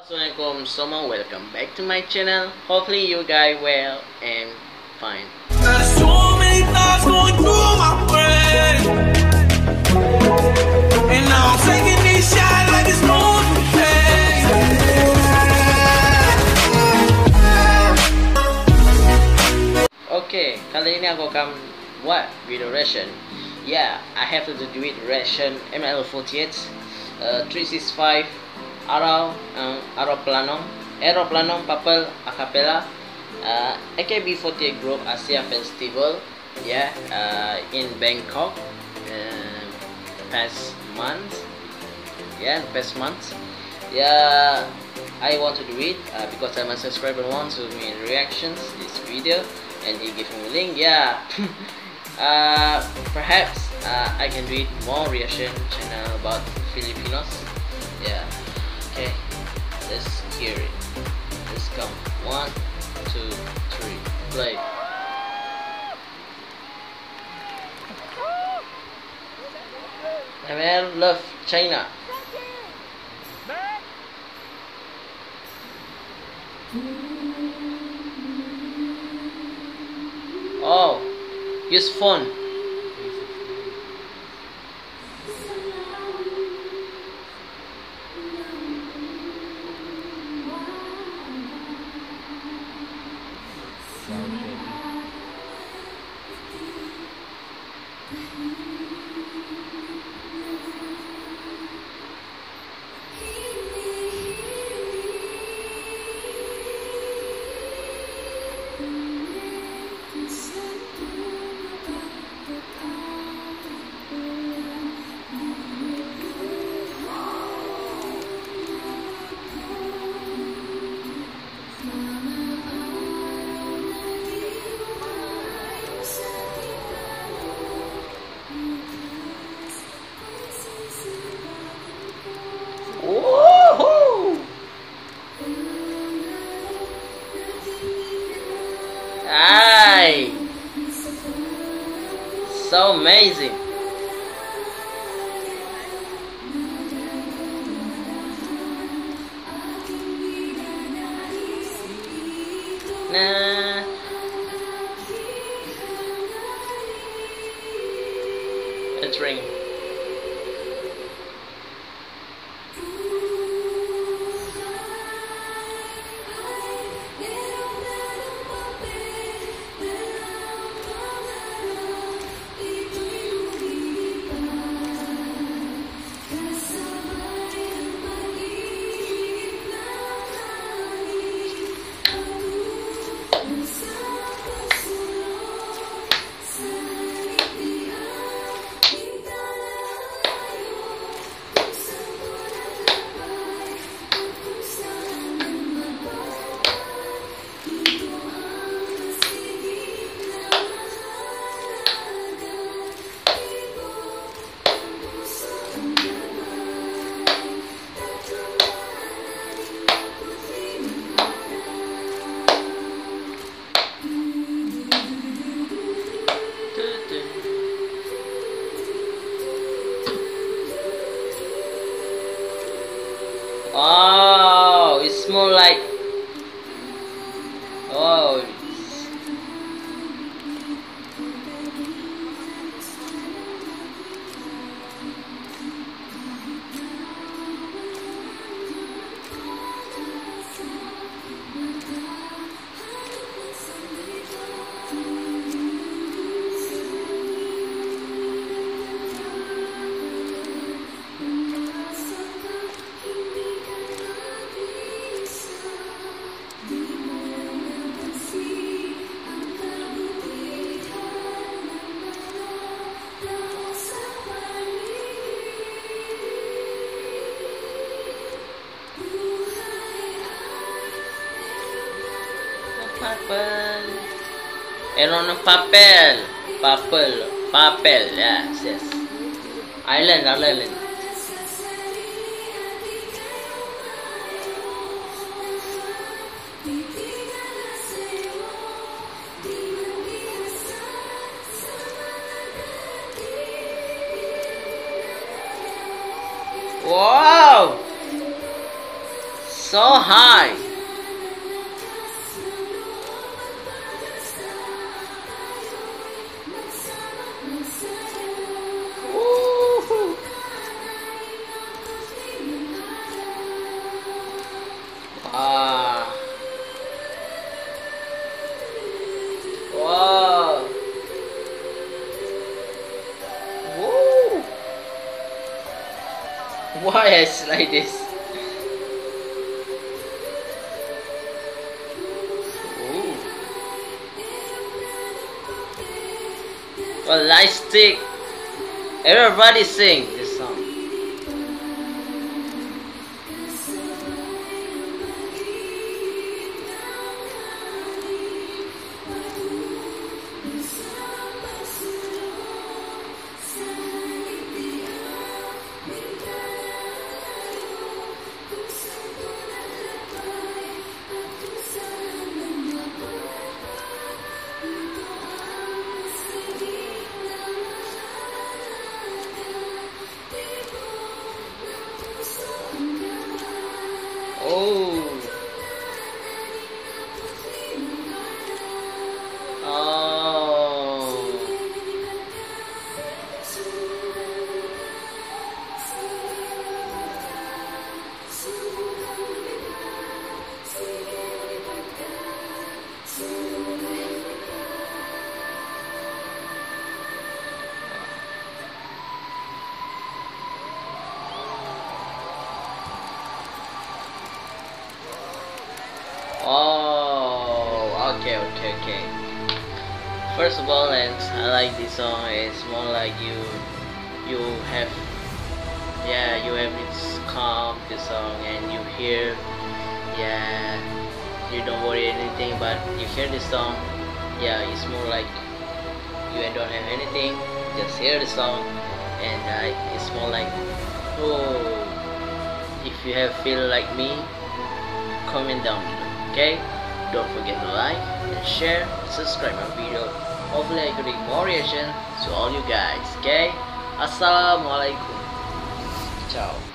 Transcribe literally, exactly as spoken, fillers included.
Assalamualaikum semua, welcome back to my channel. Hopefully you guys well and fine. There's so many thoughts going through my brain, and now I'm taking these shots like it's going to pay. Okay, kali ini aku akan buat video reaction. Yeah, I have to do it reaction M L forty-eight uh, three sixty-five Arrow um, Aeroplanong Aeroplanong Papel Acapella uh, A K B forty-eight Group Asia Festival, yeah, uh, in Bangkok uh, past month, yeah, past month. Yeah, I want to do it uh, because I'm a subscriber want to make reactions this video, and he gave me a link. Yeah, uh, perhaps uh, I can do it more reaction channel about Filipinos. Yeah. Okay, let's hear it. Let's go. One, two, three, play. I love China. Oh, use phone. Woohoo! Aye, so amazing. Nah, it's ringing. Oh, it's more like, oh, papel. Era un papel. Papel. Papel. Yes, yes. Island, island. Wow! so high. Woo-hoo. Ah. Wow. Woo. Why is like this? Ooh. Well, light stick. Everybody sing this song. Oh. Oh. Oh, okay, okay, okay. First of all, and I like this song. It's more like you, you have, yeah, you have this calm this song, and you hear, yeah, you don't worry anything, but you hear this song, yeah, it's more like you don't have anything, just hear the song, and uh, it's more like, oh, if you have feel like me, comment down below. Okay, don't forget to like and share, subscribe my video. Hopefully I could bring more reaction to all you guys. Okay, assalamualaikum, ciao.